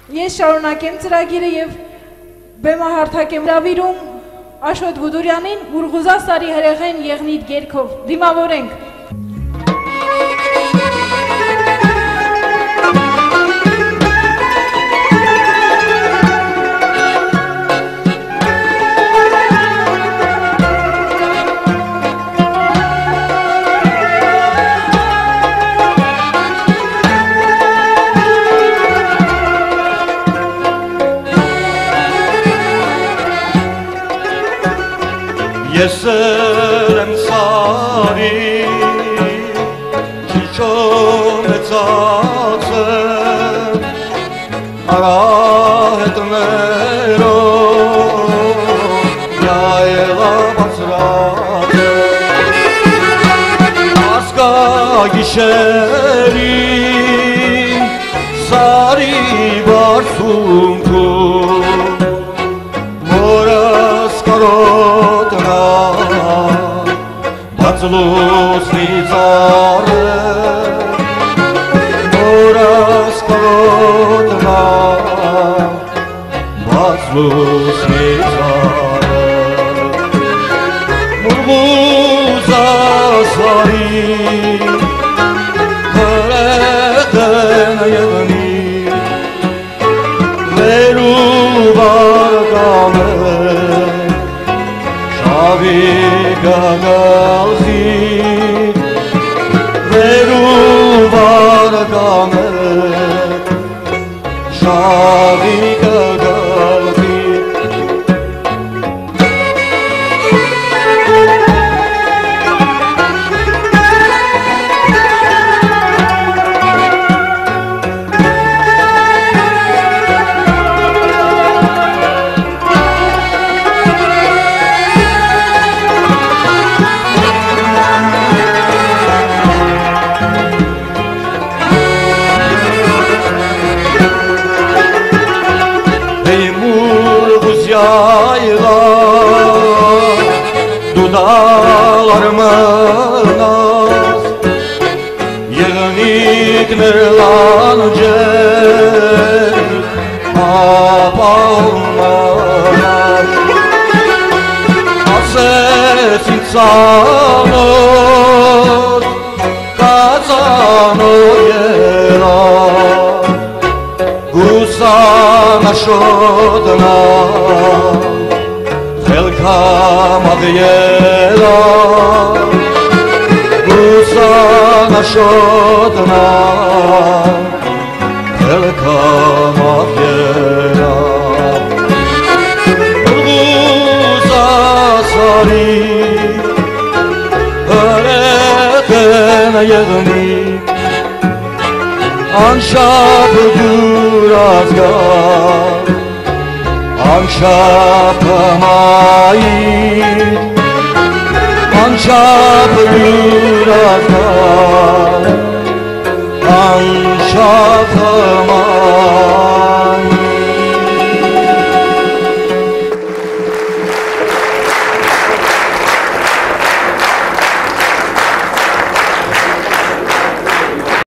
Ես շարունակեմ ծրագիրը եւ բեմահարթակ եմ հրավիրում Աշոտ Բուդուրյանին Ուրղուզա Սարի հրեղեն եղնիտ գերքով դիմավորենք Ես եմ Սարի Չիչոն է ծացեմ Արահետներով Յայելա բացրատ Ասկա գիշերին Սարի բարսունքում Մորս կարոտնա Բացլուսնի ծառը Մորս կարոտնա Բացլուսնի ծառը Ուրղուզա Սարի հրեղեն եղնի Վերու բարգամ է Շավի գաղալխի Վերու բարգամ է Շավի գաղալխի Դուդալար մնաս Եղնիկներ լանջեր ապալմանաս Ասես ինձ ծանոտ կածանոտ երա Գուսան աշոտնա Խելքամ աղյելա Գուսան աշոտնա Խելքամ աղյելա Ուրղուզա Սարի հրեղեն եղնի Անշապ դուր ազգար Անշապը մայր Անշապը յուրազար Անշապը մայր